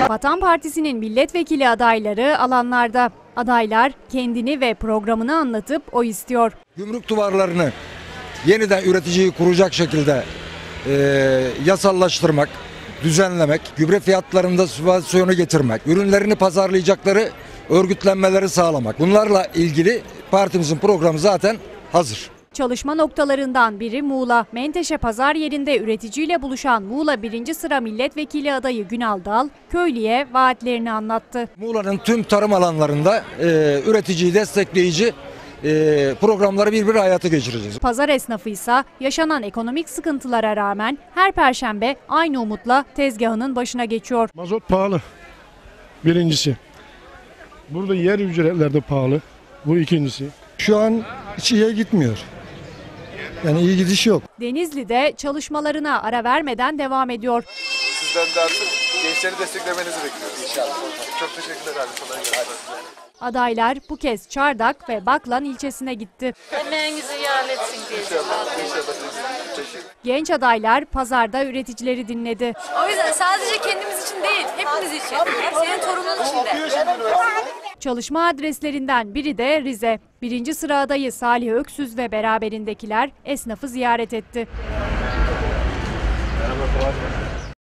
Vatan Partisi'nin milletvekili adayları alanlarda. Adaylar kendini ve programını anlatıp oy istiyor. Gümrük duvarlarını yeniden üreticiyi kuracak şekilde yasallaştırmak, düzenlemek, gübre fiyatlarında sübvansiyonu getirmek, ürünlerini pazarlayacakları örgütlenmeleri sağlamak. Bunlarla ilgili partimizin programı zaten hazır. Çalışma noktalarından biri Muğla. Menteşe pazar yerinde üreticiyle buluşan Muğla 1. sıra milletvekili adayı Günal Dal, köylüye vaatlerini anlattı. Muğla'nın tüm tarım alanlarında üreticiyi destekleyici programları bir hayata geçireceğiz. Pazar esnafı ise yaşanan ekonomik sıkıntılara rağmen her perşembe aynı umutla tezgahının başına geçiyor. Mazot pahalı, birincisi. Burada yer ücretler de pahalı, bu ikincisi. Şu an hiç iyiye gitmiyor. Yani iyi gidiş yok. Denizli'de çalışmalarına ara vermeden devam ediyor. Sizden de artık gençleri desteklemenizi bekliyoruz. İnşallah. Çok teşekkürler abi. Kolay gelsin. Adaylar bu kez Çardak ve Baklan ilçesine gitti. Emeğinizi yâr etsin diye. Genç adaylar pazarda üreticileri dinledi. O yüzden sadece kendimiz için değil, hepimiz için. Senin torunun için de. Çalışma adreslerinden biri de Rize. 1. sıra adayı Salih Öksüz ve beraberindekiler esnafı ziyaret etti. Merhaba, kolay gelsin.